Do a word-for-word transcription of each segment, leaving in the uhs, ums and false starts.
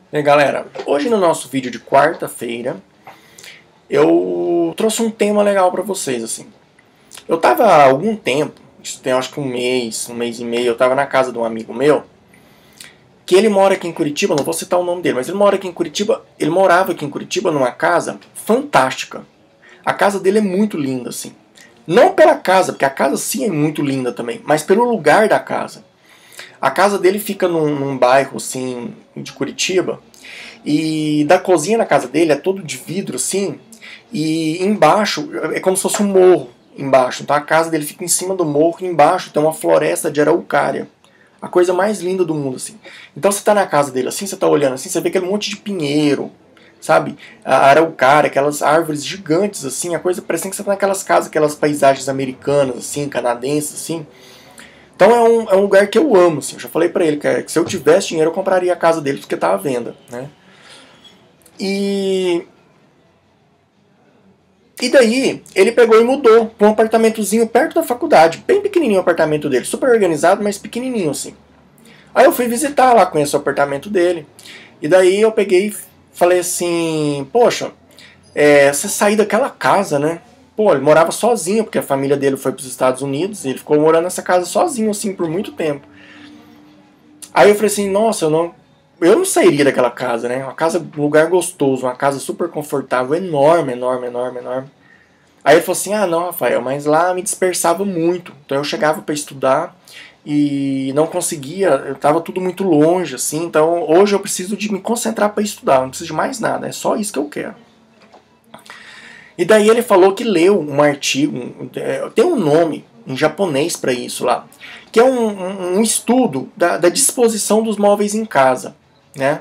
E aí, galera, hoje no nosso vídeo de quarta-feira eu trouxe um tema legal pra vocês, assim. Eu tava há algum tempo, isso tem acho que um mês, um mês e meio, eu tava na casa de um amigo meu, que ele mora aqui em Curitiba, não vou citar o nome dele, mas ele mora aqui em Curitiba, ele morava aqui em Curitiba numa casa fantástica. A casa dele é muito linda, assim. Não pela casa, porque a casa sim é muito linda também, mas pelo lugar da casa. A casa dele fica num, num bairro, assim, de Curitiba, e da cozinha na casa dele é todo de vidro, assim, e embaixo é como se fosse um morro embaixo. Então a casa dele fica em cima do morro e embaixo tem uma floresta de araucária. A coisa mais linda do mundo, assim. Então você tá na casa dele assim, você tá olhando assim, você vê aquele monte de pinheiro, sabe? A araucária, aquelas árvores gigantes, assim, a coisa parecendo que você tá naquelas casas, aquelas paisagens americanas, assim, canadenses, assim. Então é um, é um lugar que eu amo, assim. Eu já falei pra ele que, que se eu tivesse dinheiro eu compraria a casa dele porque tá à venda, né? E... E daí, ele pegou e mudou para um apartamentozinho perto da faculdade. Bem pequenininho o apartamento dele. Super organizado, mas pequenininho assim. Aí eu fui visitar lá, conheço o apartamento dele. E daí eu peguei e falei assim... Poxa, é, você saiu daquela casa, né? Pô, ele morava sozinho, porque a família dele foi para os Estados Unidos. E ele ficou morando nessa casa sozinho, assim, por muito tempo. Aí eu falei assim, nossa, eu não... Eu não sairia daquela casa, né? Uma casa, um lugar gostoso, uma casa super confortável, enorme, enorme, enorme, enorme. Aí ele falou assim, ah não, Rafael, mas lá me dispersava muito. Então eu chegava para estudar e não conseguia, eu tava tudo muito longe, assim. Então hoje eu preciso de me concentrar para estudar, não preciso de mais nada, é só isso que eu quero. E daí ele falou que leu um artigo, tem um nome em japonês para isso lá, que é um, um, um estudo da, da disposição dos móveis em casa, né?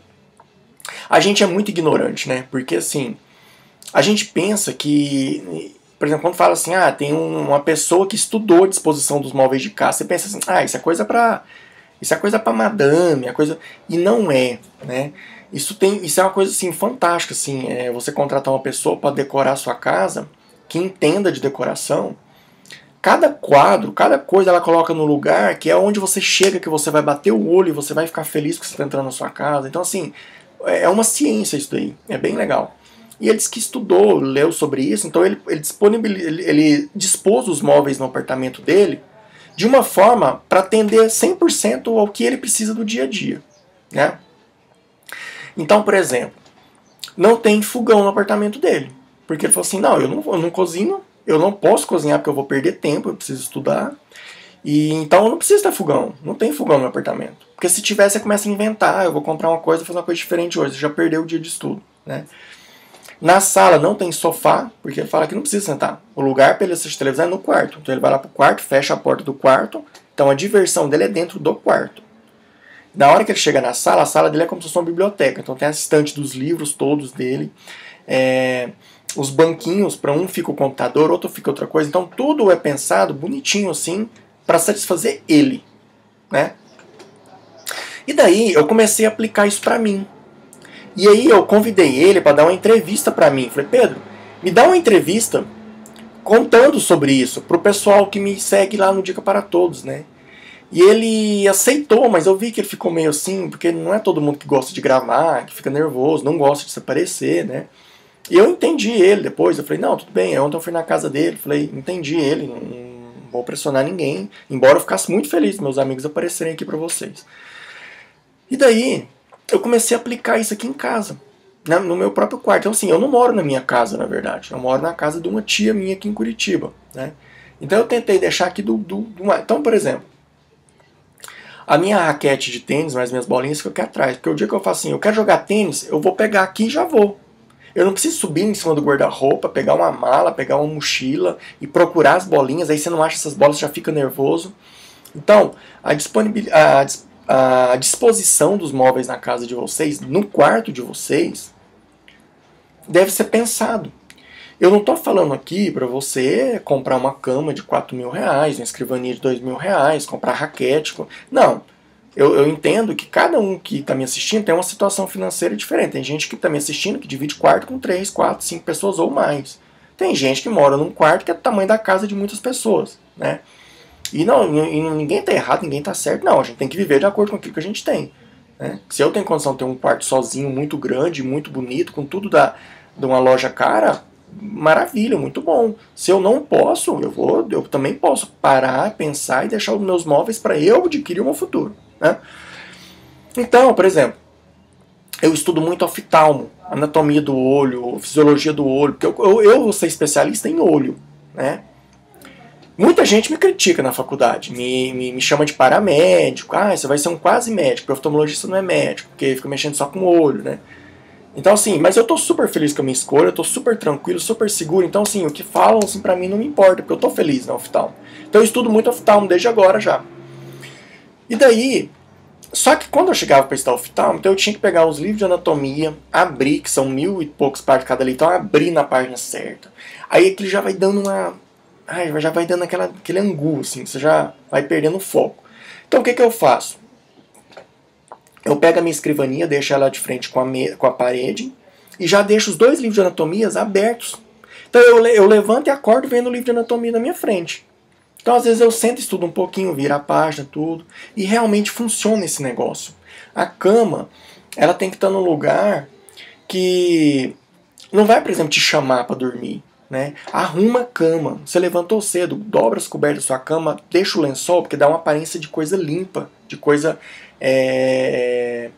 A gente é muito ignorante, né? Porque assim, a gente pensa que, por exemplo, quando fala assim, ah, tem um, uma pessoa que estudou a disposição dos móveis de casa, você pensa assim, ah, isso é coisa para, isso é coisa para madame, é coisa, e não é, né? Isso tem, isso é uma coisa assim fantástica, assim, é você contratar uma pessoa para decorar a sua casa, que entenda de decoração. Cada quadro, cada coisa ela coloca no lugar que é onde você chega, que você vai bater o olho e você vai ficar feliz que você está entrando na sua casa. Então, assim, é uma ciência isso daí. É bem legal. E ele disse que estudou, leu sobre isso, então ele, ele, disponibiliz, ele, ele dispôs os móveis no apartamento dele de uma forma para atender cem por cento ao que ele precisa do dia a dia, né? Então, por exemplo, não tem fogão no apartamento dele. Porque ele falou assim, não, eu não, eu não cozinho, eu não posso cozinhar porque eu vou perder tempo, eu preciso estudar. E então eu não preciso ter fogão. Não tem fogão no apartamento. Porque se tivesse, você começa a inventar. Eu vou comprar uma coisa, fazer uma coisa diferente hoje. Você já perdeu o dia de estudo, né? Na sala não tem sofá, porque ele fala que não precisa sentar. O lugar para ele assistir televisão é no quarto. Então ele vai lá pro quarto, fecha a porta do quarto. Então a diversão dele é dentro do quarto. Na hora que ele chega na sala, a sala dele é como se fosse uma biblioteca. Então tem a estante dos livros todos dele. É... Os banquinhos, para um fica o computador, outro fica outra coisa. Então tudo é pensado bonitinho assim para satisfazer ele, né? E daí eu comecei a aplicar isso para mim. E aí eu convidei ele para dar uma entrevista para mim. Falei, Pedro, me dá uma entrevista contando sobre isso pro pessoal que me segue lá no Dica para Todos, né? E ele aceitou, mas eu vi que ele ficou meio assim, porque não é todo mundo que gosta de gravar, que fica nervoso, não gosta de se aparecer, né? E eu entendi ele depois, eu falei, não, tudo bem, ontem eu fui na casa dele, falei, entendi ele, não, não vou pressionar ninguém, embora eu ficasse muito feliz meus amigos aparecerem aqui pra vocês. E daí, eu comecei a aplicar isso aqui em casa, né, no meu próprio quarto. Então assim, eu não moro na minha casa, na verdade, eu moro na casa de uma tia minha aqui em Curitiba, né? Então eu tentei deixar aqui do... do, do então, por exemplo, a minha raquete de tênis, mas minhas bolinhas ficam aqui atrás, porque o dia que eu faço assim, eu quero jogar tênis, eu vou pegar aqui e já vou. Eu não preciso subir em cima do guarda-roupa, pegar uma mala, pegar uma mochila e procurar as bolinhas. Aí você não acha essas bolas, já fica nervoso. Então, a, a, a disposição dos móveis na casa de vocês, no quarto de vocês, deve ser pensado. Eu não estou falando aqui para você comprar uma cama de quatro mil reais, uma escrivaninha de dois mil reais, comprar raquete. Não. Eu, eu entendo que cada um que está me assistindo tem uma situação financeira diferente. Tem gente que está me assistindo que divide quarto com três, quatro, cinco pessoas ou mais. Tem gente que mora num quarto que é do tamanho da casa de muitas pessoas, né? E, não, e ninguém está errado, ninguém está certo. Não, a gente tem que viver de acordo com aquilo que a gente tem. né? Se eu tenho condição de ter um quarto sozinho, muito grande, muito bonito, com tudo da, de uma loja cara, maravilha, muito bom. Se eu não posso, eu vou, eu também posso parar, pensar e deixar os meus móveis para eu adquirir o meu futuro, né? Então, por exemplo, eu estudo muito oftalmo, anatomia do olho, fisiologia do olho, porque eu, eu, eu vou ser especialista em olho, né? Muita gente me critica na faculdade, me, me, me chama de paramédico, ah, você vai ser um quase médico, porque oftalmologista não é médico, porque fica mexendo só com o olho, né? Então assim, mas eu tô super feliz com a minha escolha, eu tô super tranquilo, super seguro, então assim, o que falam assim pra mim não me importa, porque eu tô feliz na oftalmo. Então eu estudo muito oftalmo desde agora já. E daí, só que quando eu chegava para estudar oftalmo, então eu tinha que pegar os livros de anatomia, abrir, que são mil e poucos páginas cada livro, então abrir na página certa. Aí aquilo já vai dando uma... Ai, já vai dando aquela, aquele angu, assim, você já vai perdendo o foco. Então o que, que eu faço? Eu pego a minha escrivaninha, deixo ela de frente com a, me, com a parede, e já deixo os dois livros de anatomias abertos. Então eu, eu levanto e acordo vendo o livro de anatomia na minha frente. Então às vezes eu sento, estudo um pouquinho, viro a página, tudo, e realmente funciona esse negócio. A cama, ela tem que estar num lugar que não vai, por exemplo, te chamar para dormir. Né? Arruma a cama. Você levantou cedo, dobra as cobertas da sua cama, deixa o lençol, porque dá uma aparência de coisa limpa, de coisa é,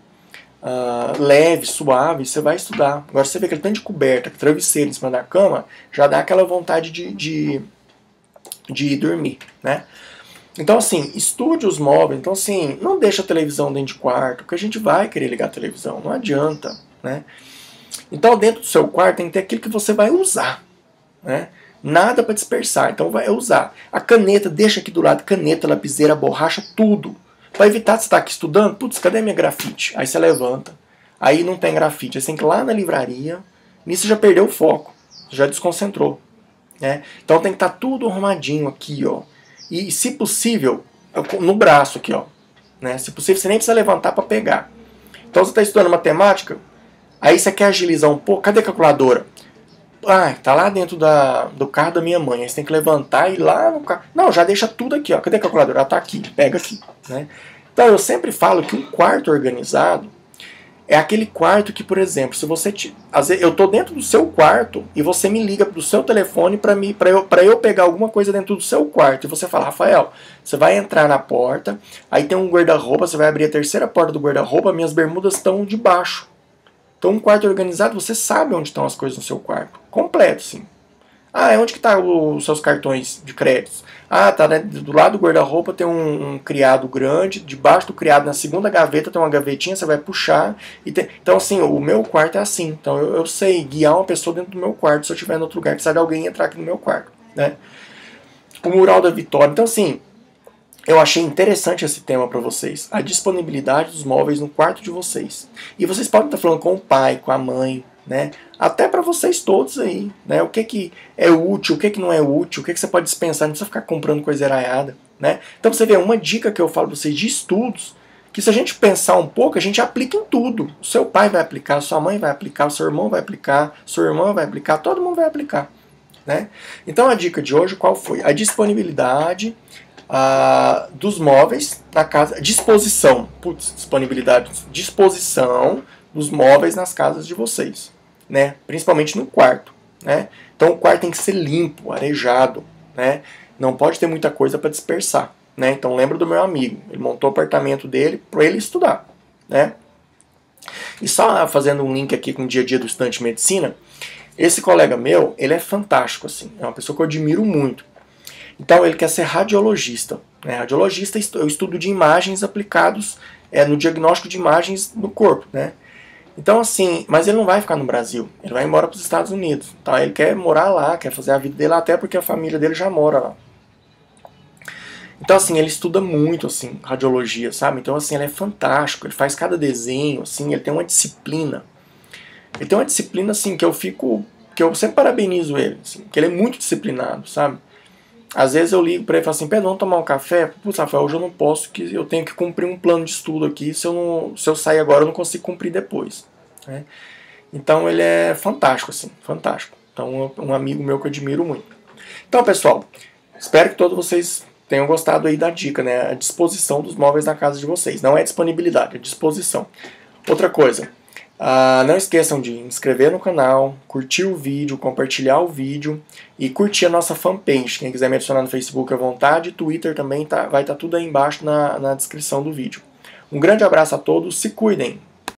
uh, leve, suave. Você vai estudar. Agora você vê aquele tanto de coberta, travesseiro em cima da cama, já dá aquela vontade de, de, de dormir. Né? Então assim, estude os móveis. Então assim, não deixa a televisão dentro de quarto, porque a gente vai querer ligar a televisão, não adianta. Né? Então dentro do seu quarto tem que ter aquilo que você vai usar. Né? Nada para dispersar, então vai usar. A caneta, deixa aqui do lado, caneta, lapiseira, borracha, tudo. Para evitar de você estar aqui estudando, putz, cadê minha grafite? Aí você levanta, aí não tem grafite, aí você tem que ir lá na livraria, nisso já perdeu o foco, já desconcentrou. Né? Então tem que estar tudo arrumadinho aqui, ó. E se possível, no braço aqui, ó. Né? Se possível, você nem precisa levantar para pegar. Então você está estudando matemática, aí você quer agilizar um pouco, cadê a calculadora? Ah, tá lá dentro da, do carro da minha mãe. Aí você tem que levantar e ir lá no carro. Não, já deixa tudo aqui, ó. Cadê a calculadora? Ela tá aqui, pega aqui. Né? Então eu sempre falo que um quarto organizado é aquele quarto que, por exemplo, se você... Te, às vezes, eu tô dentro do seu quarto e você me liga do seu telefone para mim, para eu, pra eu pegar alguma coisa dentro do seu quarto. E você fala, Rafael, você vai entrar na porta, aí tem um guarda-roupa, você vai abrir a terceira porta do guarda-roupa, minhas bermudas estão debaixo. Então um quarto organizado, você sabe onde estão as coisas no seu quarto. Completo, sim. Ah, onde que tá os seus cartões de crédito? Ah, tá, né? Do lado do guarda-roupa tem um, um criado grande, debaixo do criado, na segunda gaveta tem uma gavetinha, você vai puxar. E tem... Então assim, o meu quarto é assim. Então eu, eu sei guiar uma pessoa dentro do meu quarto se eu estiver em outro lugar, que sabe alguém entrar aqui no meu quarto. Né? O mural da Vitória. Então assim, eu achei interessante esse tema para vocês. A disponibilidade dos móveis no quarto de vocês. E vocês podem estar falando com o pai, com a mãe, né? Até para vocês todos aí, né? O que, que é útil, o que, que não é útil, o que, que você pode dispensar, não precisa ficar comprando coisa errada, né? Então você vê, uma dica que eu falo para vocês de estudos, que se a gente pensar um pouco, a gente aplica em tudo. O seu pai vai aplicar, sua mãe vai aplicar, o seu irmão vai aplicar, sua irmã vai aplicar, todo mundo vai aplicar, né? Então a dica de hoje qual foi? A disponibilidade Uh, dos móveis na casa, disposição, putz, disponibilidade, disposição dos móveis nas casas de vocês, né? Principalmente no quarto, né? Então o quarto tem que ser limpo, arejado, né? Não pode ter muita coisa para dispersar, né? Então lembra do meu amigo, ele montou o apartamento dele para ele estudar, né? E só fazendo um link aqui com o dia a dia do estudante de medicina, esse colega meu, ele é fantástico, assim, é uma pessoa que eu admiro muito. Então ele quer ser radiologista. Né? Radiologista é o estudo de imagens aplicados é, no diagnóstico de imagens do corpo. Né? Então assim, mas ele não vai ficar no Brasil, ele vai embora para os Estados Unidos. Então ele quer morar lá, quer fazer a vida dele lá, até porque a família dele já mora lá. Então assim, ele estuda muito assim, radiologia, sabe? Então assim, ele é fantástico, ele faz cada desenho, assim, ele tem uma disciplina. Ele tem uma disciplina assim que eu fico, que eu sempre parabenizo ele, assim, que ele é muito disciplinado, sabe? Às vezes eu ligo para ele e falo assim, Pedro, vamos tomar um café? Putz, Rafael, hoje eu não posso, que eu tenho que cumprir um plano de estudo aqui, se eu, não, se eu sair agora eu não consigo cumprir depois. Né? Então ele é fantástico, assim, fantástico. Então um amigo meu que eu admiro muito. Então pessoal, espero que todos vocês tenham gostado aí da dica, né? A disposição dos móveis na casa de vocês. Não é disponibilidade, é disposição. Outra coisa, ah, não esqueçam de inscrever no canal, curtir o vídeo, compartilhar o vídeo e curtir a nossa fanpage. Quem quiser me adicionar no Facebook à vontade, Twitter também tá, vai estar tá tudo aí embaixo na, na descrição do vídeo. Um grande abraço a todos, se cuidem!